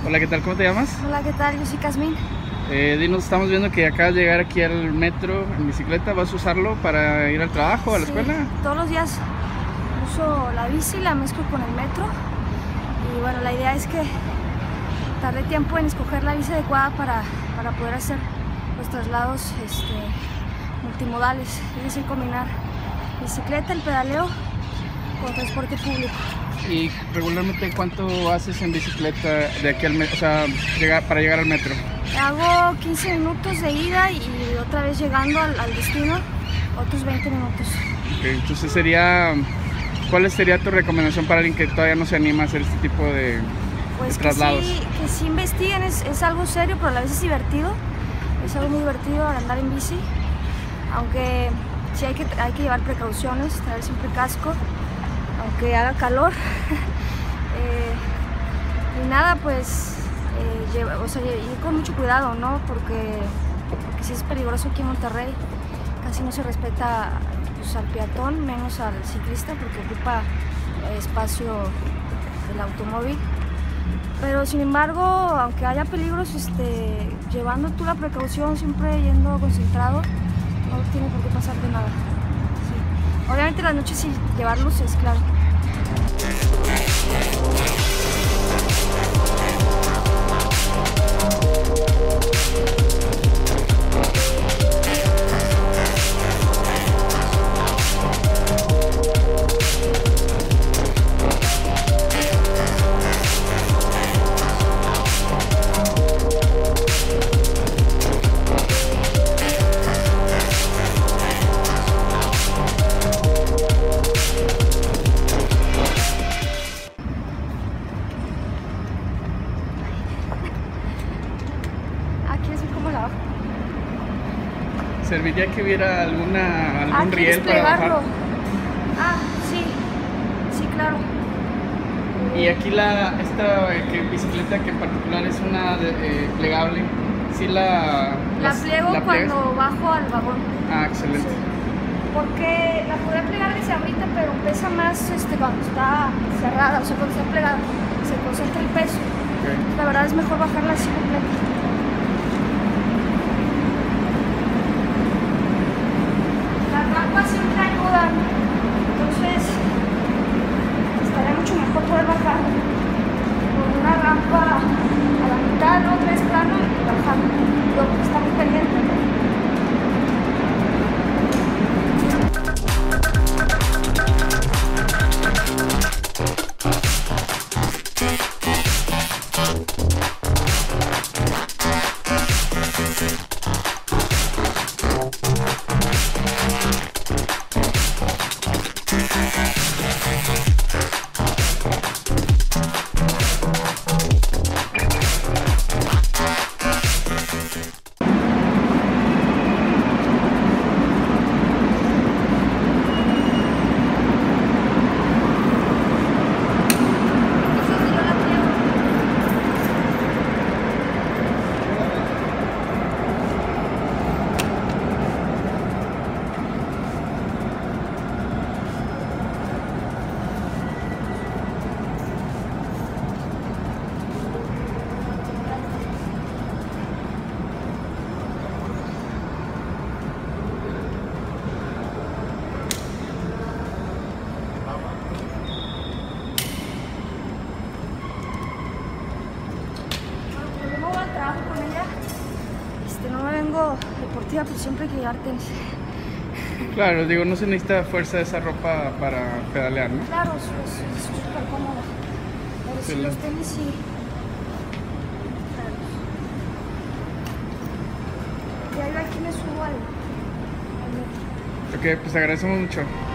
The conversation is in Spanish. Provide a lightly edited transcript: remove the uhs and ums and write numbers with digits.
Hola, ¿qué tal? ¿Cómo te llamas? Hola, ¿qué tal? Yo soy Casmín. Dinos, estamos viendo que acabas de llegar aquí al metro en bicicleta. ¿Vas a usarlo para ir al trabajo, a la escuela? Todos los días uso la bici, la mezclo con el metro. Y bueno, la idea es que tardé tiempo en escoger la bici adecuada para poder hacer los traslados multimodales. Es decir, combinar bicicleta, el pedaleo con transporte público. ¿Y regularmente cuánto haces en bicicleta de aquí al metro, o sea, para llegar al metro? Hago 15 minutos de ida y otra vez llegando al destino, otros 20 minutos. Okay, entonces ¿cuál sería tu recomendación para alguien que todavía no se anima a hacer este tipo de traslados? Que sí investiguen, es algo serio, pero a la vez es divertido. Es algo muy divertido andar en bici, aunque sí hay que llevar precauciones, traer siempre casco, aunque haga calor. Y nada, pues ir con mucho cuidado, ¿no? Porque sí es peligroso aquí en Monterrey. Casi no se respeta, pues, al peatón, menos al ciclista, porque ocupa espacio del automóvil. Pero sin embargo, aunque haya peligros, llevando tú la precaución, siempre yendo concentrado, no tiene por qué pasarte nada. Sí. Obviamente las noches sí llevar luces, claro. ¿Serviría que hubiera algún riel para plegarlo? bajar? Sí, claro. Y aquí esta bicicleta, que en particular es una plegable, ¿sí la pliego cuando bajo al vagón? Ah, excelente. Sí. Porque la podría plegar desde ahorita, pero pesa más cuando está cerrada, o sea, cuando está plegada, se concentra el peso. Okay. La verdad es mejor bajarla así completa. Siempre ayudan, entonces estaría mucho mejor poder bajar con una rampa a la mitad, ¿no? 3 plano y bajar, porque está muy pendiente. Con ella, no me vengo deportiva, pues siempre hay que llevar tenis. Claro, digo, no se necesita fuerza de esa ropa para pedalear, ¿no? Claro, es súper cómodo. Pero sí, los tenis sí. Claro. Y ahí aquí me subo al metro. Ok, pues agradecemos mucho.